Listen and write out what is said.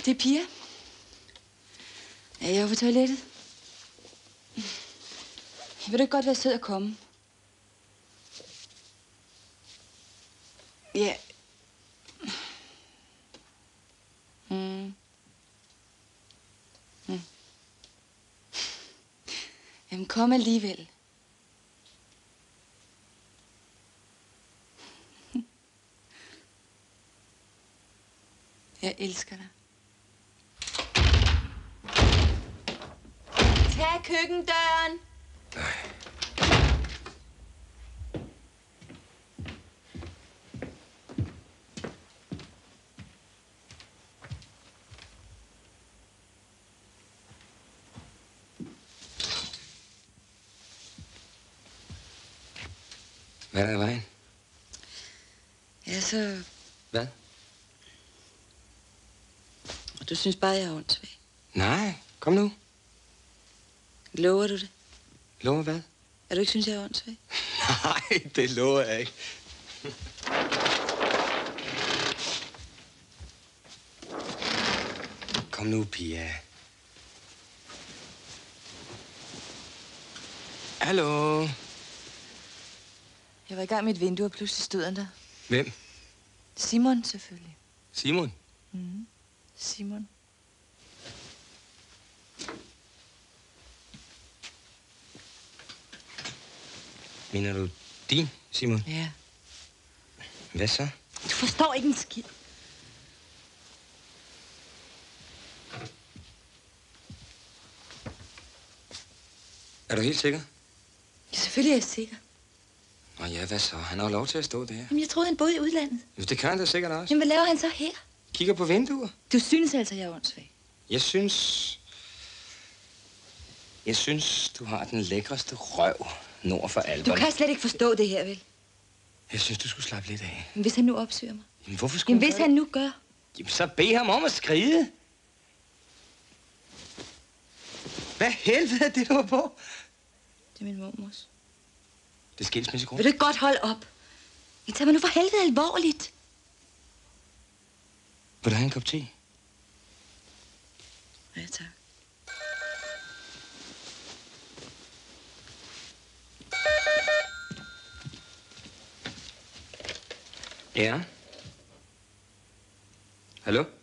Det er Pia. Ja, jeg er på toilettet. Vil du ikke godt være sød at komme? Ja. Jamen, kom alligevel. Jeg elsker dig. Tag køkkendøren. Hvad er der i vejen? Ja, så... Hvad? Og du synes bare, jeg er åndssvag. Nej, kom nu. Lover du det? Lover hvad? At du ikke synes, jeg er åndssvag? Nej, det lover jeg ikke. Kom nu, Pia. Hallo? Jeg var i gang med et vindue, og pludselig stod han der. Hvem? Simon, selvfølgelig. Simon? Simon. Mener du din, Simon? Ja. Hvad så? Du forstår ikke en skid. Er du helt sikker? Ja, selvfølgelig er jeg sikker. Nå ja, hvad så? Han har jo lov til at stå der. Jamen, jeg troede, han boede i udlandet. Jo, det kan han da sikkert også. Jamen, hvad laver han så her? Kigger på vinduer. Du synes altså, jeg er åndssvag. Jeg synes, du har den lækreste røv nord for Alperne. Du kan slet ikke forstå det her, vel? Jeg synes, du skulle slappe lidt af. Men hvis han nu opsøger mig? Jamen, hvorfor skulle Jamen, hvis han nu gør? Jamen, så bed ham om at skride. Hvad helvede er det, du var på? Det er min mormors. Det er skilsmissegrund. Vil du ikke godt holde op? I tager mig nu for helvede alvorligt. Vil du have en kop te? Ja, tak. Ja. Hallo?